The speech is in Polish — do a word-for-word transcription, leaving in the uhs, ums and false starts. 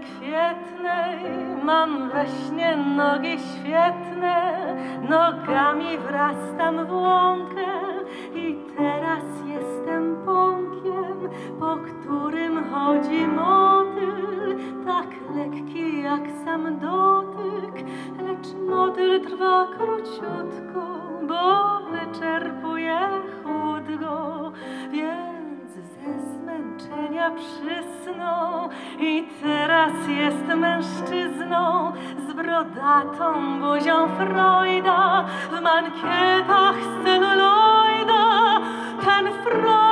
kwietnej mam we śnie nogi świetne, nogami wrastam w łąkę i teraz jestem pąkiem, po którym chodzi motyl, tak lekki jak sam dotyk, lecz motyl trwa króciutko, bo wyczerpuje chłód go, więc ze zmęczenia przysnął i teraz jest mężczyzną z brodatą buzią Freuda w mankietach z celuloida. Ten Freud